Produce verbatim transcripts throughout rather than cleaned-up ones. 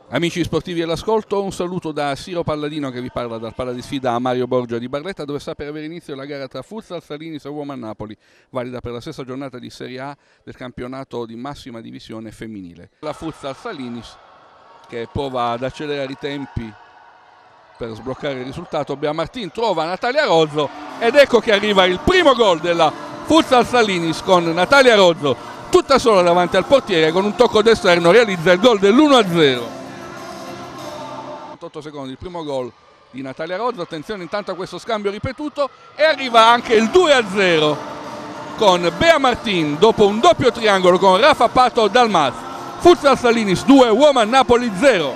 Amici sportivi all'ascolto, un saluto da Siro Palladino che vi parla dal Pala di Sfida a Mario Borgia di Barletta, dove sta per avere inizio la gara tra Futsal Salinis e Woman Napoli, valida per la stessa giornata di Serie A del campionato di massima divisione femminile. La Futsal Salinis che prova ad accelerare i tempi per sbloccare il risultato. Bea Martin trova Natalia Rozzo ed ecco che arriva il primo gol della Futsal Salinis con Natalia Rozzo tutta sola davanti al portiere, con un tocco d'esterno realizza il gol dell'uno a zero. otto secondi il primo gol di Natalia Rozzo. Attenzione intanto a questo scambio ripetuto e arriva anche il due a zero con Bea Martin dopo un doppio triangolo con Rafa Pato Dalmaz. Futsal Salinis due, Woman Napoli zero.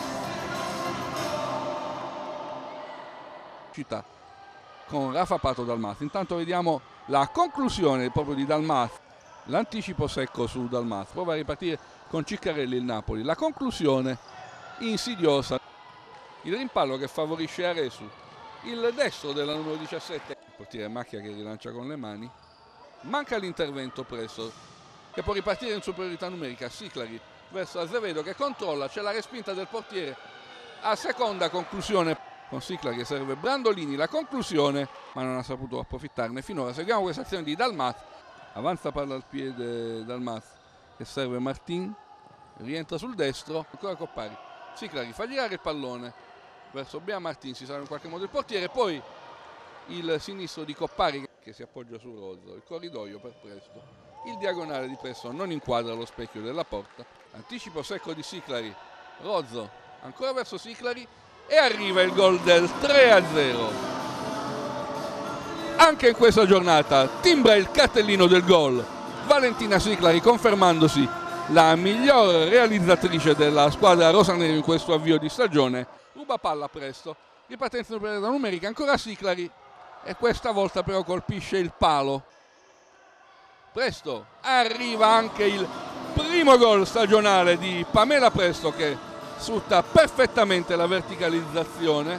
Città con Rafa Pato Dalmaz. Intanto vediamo la conclusione proprio di Dalmaz, l'anticipo secco su Dalmaz, prova a ripartire con Ciccarelli il Napoli, la conclusione insidiosa. Il rimpallo che favorisce Aresu, il destro della numero diciassette, il portiere Macchia che rilancia con le mani, manca l'intervento presto, che può ripartire in superiorità numerica. Siclari verso Azevedo che controlla, c'è la respinta del portiere a seconda conclusione, con Siclari che serve Brandolini, la conclusione, ma non ha saputo approfittarne finora. Seguiamo questa azione di Dalmaz, avanza palla al piede Dalmaz che serve Martin, rientra sul destro, ancora Coppari, Siclari fa girare il pallone verso Bea Martin, si salva in qualche modo il portiere, poi il sinistro di Coppari che si appoggia su Rozzo, il corridoio per Presto, il diagonale di Presto non inquadra lo specchio della porta, anticipo secco di Siclari, Rozzo ancora verso Siclari e arriva il gol del tre a zero. Anche in questa giornata timbra il cartellino del gol Valentina Siclari, confermandosi la miglior realizzatrice della squadra rosanera in questo avvio di stagione. Ruba palla Presto, ripartenza in superiorità numerica, ancora Siclari e questa volta però colpisce il palo. Presto, arriva anche il primo gol stagionale di Pamela Presto che sfrutta perfettamente la verticalizzazione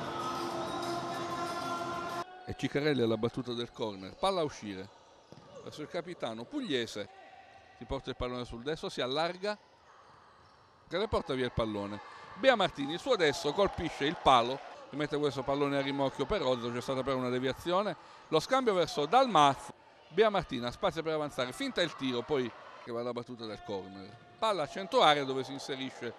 e Ciccarelli alla battuta del corner, palla a uscire verso il capitano Pugliese, si porta il pallone sul destro, si allarga che le porta via il pallone. Bea Martini, il suo destro colpisce il palo, rimette questo pallone a rimorchio per Rozzo, c'è stata però una deviazione, lo scambio verso Dalmaz, Bea Martina spazio per avanzare, finta il tiro, poi che va alla battuta del corner, palla a centro area dove si inserisce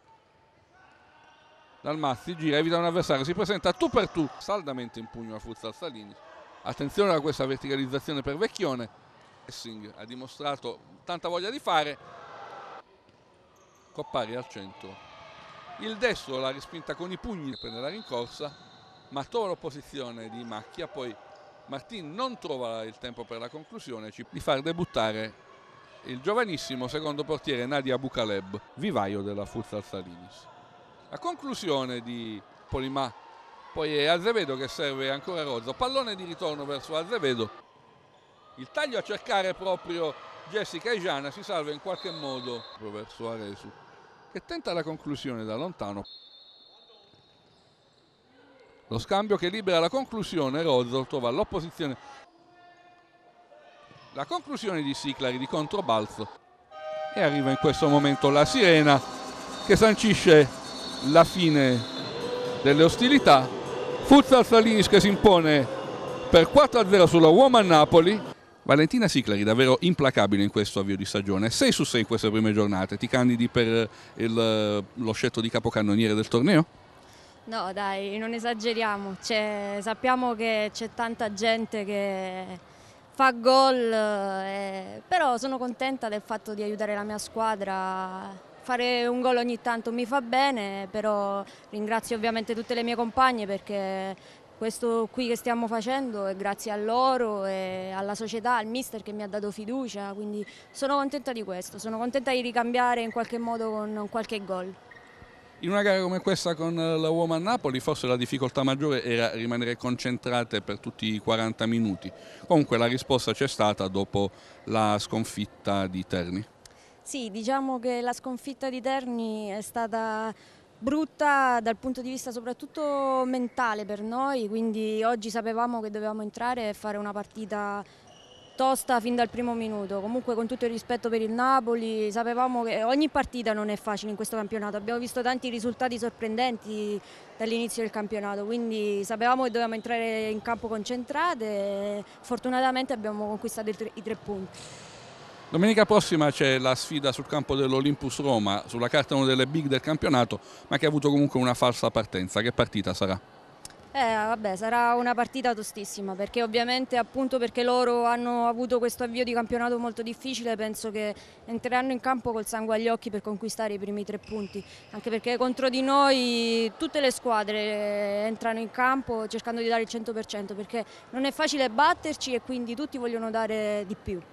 Dalmaz, si gira, evita un avversario, si presenta tu per tu, saldamente in pugno a Futsal Salinis. Attenzione a questa verticalizzazione per Vecchione, Essing ha dimostrato tanta voglia di fare, Coppari al centro, il destro la respinta con i pugni, prende la rincorsa ma trova l'opposizione di Macchia, poi Martin non trova il tempo per la conclusione di far debuttare il giovanissimo secondo portiere Nadia Bucaleb, vivaio della Futsal Salinis. La conclusione di Polimà, poi è Azevedo che serve ancora Rozzo, pallone di ritorno verso Azevedo, il taglio a cercare proprio Jessica Ejana, si salva in qualche modo verso Aresu che tenta la conclusione da lontano, lo scambio che libera la conclusione, Rozzo trova l'opposizione, la conclusione di Siclari di controbalzo e arriva in questo momento la sirena che sancisce la fine delle ostilità. Futsal Salinis che si impone per quattro a zero sulla Woman Napoli. Valentina Siclari davvero implacabile in questo avvio di stagione, sei su sei in queste prime giornate, ti candidi per il, lo scelto di capocannoniere del torneo? No dai, non esageriamo, sappiamo che c'è tanta gente che fa gol, eh, però sono contenta del fatto di aiutare la mia squadra. Fare un gol ogni tanto mi fa bene, però ringrazio ovviamente tutte le mie compagne perché questo qui che stiamo facendo è grazie a loro e alla società, al mister che mi ha dato fiducia, quindi sono contenta di questo, sono contenta di ricambiare in qualche modo con qualche gol. In una gara come questa con la Woman Napoli forse la difficoltà maggiore era rimanere concentrate per tutti i quaranta minuti, comunque la risposta c'è stata dopo la sconfitta di Terni. Sì, diciamo che la sconfitta di Terni è stata brutta dal punto di vista soprattutto mentale per noi, quindi oggi sapevamo che dovevamo entrare e fare una partita tosta fin dal primo minuto. Comunque, con tutto il rispetto per il Napoli, sapevamo che ogni partita non è facile in questo campionato, abbiamo visto tanti risultati sorprendenti dall'inizio del campionato, quindi sapevamo che dovevamo entrare in campo concentrate e fortunatamente abbiamo conquistato i tre, i tre punti. Domenica prossima c'è la sfida sul campo dell'Olympus Roma, sulla carta una delle big del campionato, ma che ha avuto comunque una falsa partenza. Che partita sarà? Eh, vabbè, sarà una partita tostissima, perché ovviamente appunto perché loro hanno avuto questo avvio di campionato molto difficile, penso che entreranno in campo col sangue agli occhi per conquistare i primi tre punti, anche perché contro di noi tutte le squadre entrano in campo cercando di dare il cento per cento, perché non è facile batterci e quindi tutti vogliono dare di più.